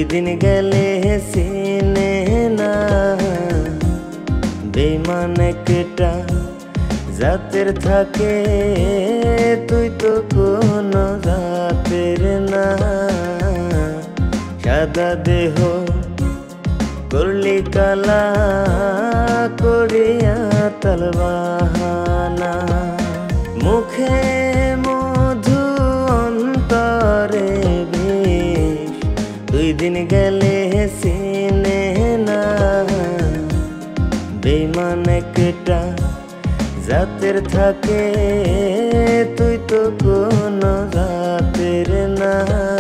दिन গেলে চিনে না বেঈমান একটা জাতের থাকে তুই তো কোনো জাতের না সাদা দেহ করলি কালা করিয়া তালবাহানা মুখে মধু অন্তরে বিষ দুই দিন গেলে চিনে না বেঈমান একটা জাতের থাকে তুই তো কোনো জাতের না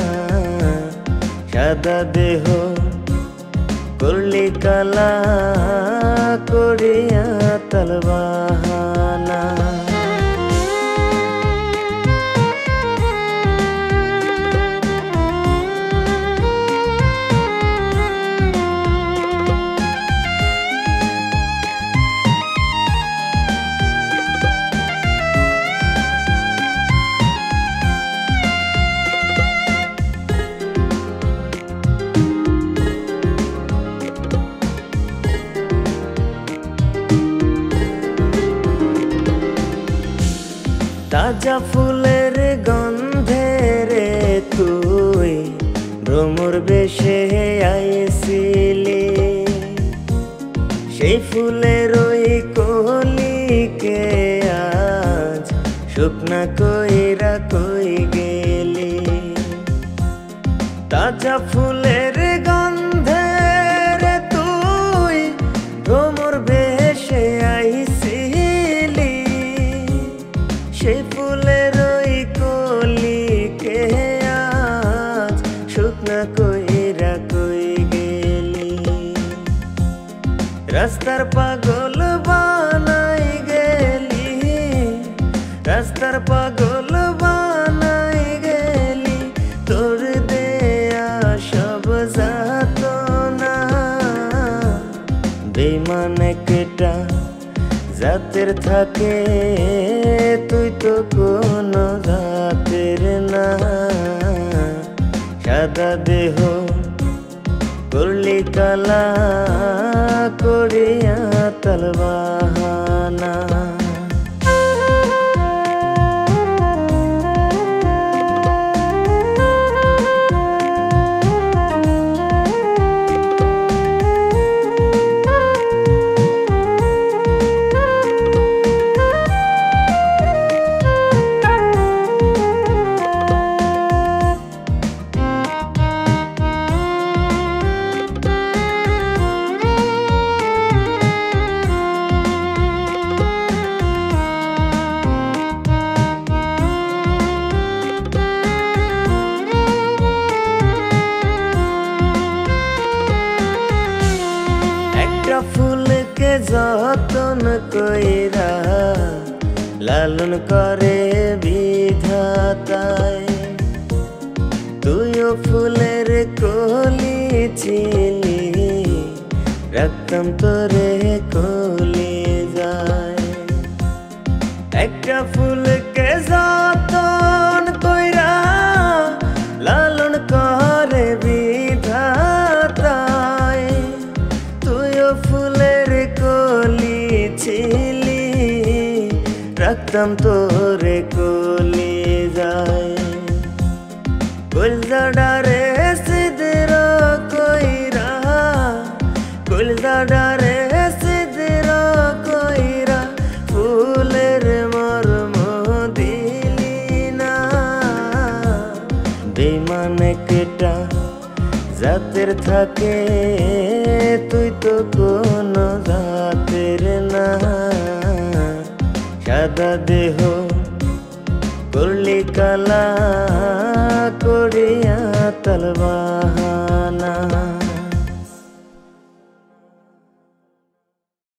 সাদা দেহ করলি কালা করিয়া তালবাহানা তাজা ফুলের গন্ধে রে তুই ভ্রমর বেশে আইছিলি সেই ফুলের ওই কলিকে আজ শুকনা কইরা কই গেলি তাজা ফুলের গন্ধে রে তুই ভ্রমর বেশে আইছিলি সেই ফুলের ওই কলিকে আজ শুকনা কইরা কই গেলি রাস্তার পাগল বানাই গেলি রাস্তার পাগল বানাই গেলি তোর দেয়া সব যাতনা বেঈমান একটা জাতের থাকে তুই তো কোনো জাতের না সাদা দেহ করলি কালা করিয়া তালবাহানা ফুলকে যতন কইরা লালন করে বিধাতায় তুইও ফুলের কলি ছিলি রাখতাম তোরে কলি যায় একটা ফুলকে যতন কইরা লালন করে বিধাতায় তুইও ফুলের কলি ছিলি রাখতাম তোরে কলি যায় কুলজাডারে সিদর কইরা কুলজাডারে সিদর কইরা ফুলের মর্ম দিলি না বেঈমান একটা জাতের থাকে তুই তো কোনো জাতের না সাদা দেহ করলি কালা করিয়া তালবাহানা